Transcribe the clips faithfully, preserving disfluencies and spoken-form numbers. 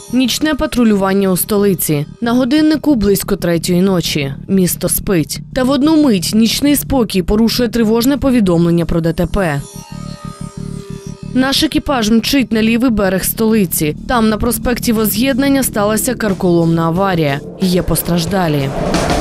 Нічне патрулювання у столиці. На годиннику близько третьої ночі. Місто спить. Та в одну мить нічний спокій порушує тривожне повідомлення про ДТП. Наш екіпаж мчить на лівий берег столиці. Там, на проспекті Возз'єднання, сталася карколомна аварія. Є постраждалі.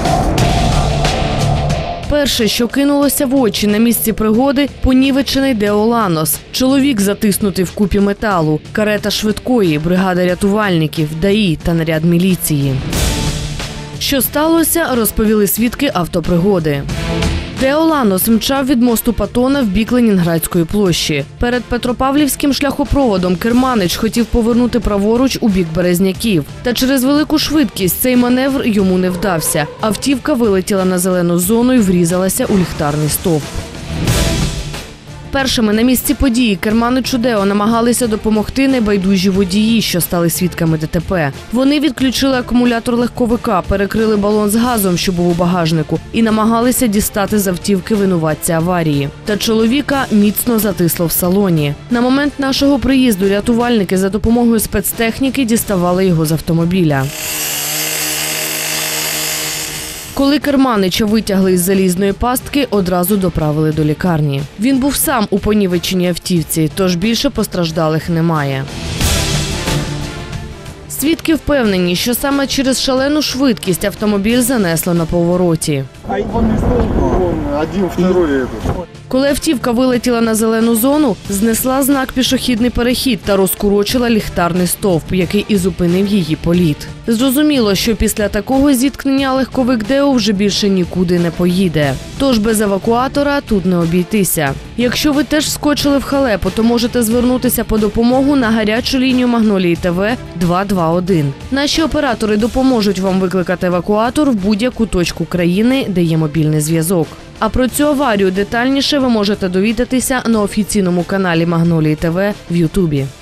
Перше, що кинулося в очі на місці пригоди – понівечений Део Ланос. Чоловік затиснутий в купі металу, карета швидкої, бригада рятувальників, ДАІ та наряд міліції. Що сталося, розповіли свідки автопригоди. Део Ланос мчав від мосту Патона в бік Ленінградської площі. Перед Петропавлівським шляхопроводом керманич хотів повернути праворуч у бік Березняків. Та через велику швидкість цей маневр йому не вдався. Автівка вилетіла на зелену зону і врізалася у ліхтарний стовп. Першими на місці події керманичу Део намагалися допомогти небайдужі водії, що стали свідками ДТП. Вони відключили акумулятор легковика, перекрили балон з газом, що був у багажнику, і намагалися дістати з автівки винуватця аварії. Та чоловіка міцно затисло в салоні. На момент нашого приїзду рятувальники за допомогою спецтехніки діставали його з автомобіля. Коли керманича витягли із залізної пастки, одразу доправили до лікарні. Він був сам у понівеченій автівці, тож більше постраждалих немає. Свідки впевнені, що саме через шалену швидкість автомобіль занесло на повороті. Коли автівка вилетіла на зелену зону, знесла знак «Пішохідний перехід» та розкурочила ліхтарний стовп, який і зупинив її політ. Зрозуміло, що після такого зіткнення легковик Део вже більше нікуди не поїде. Тож без евакуатора тут не обійтися. Якщо ви теж скочили в халепу, то можете звернутися по допомогу на гарячу лінію Магнолії ТВ два два один. Наші оператори допоможуть вам викликати евакуатор в будь-яку точку країни, де є мобільний зв'язок. А про цю аварію детальніше ви можете довідатися на офіційному каналі Магнолії ТВ в Ютубі.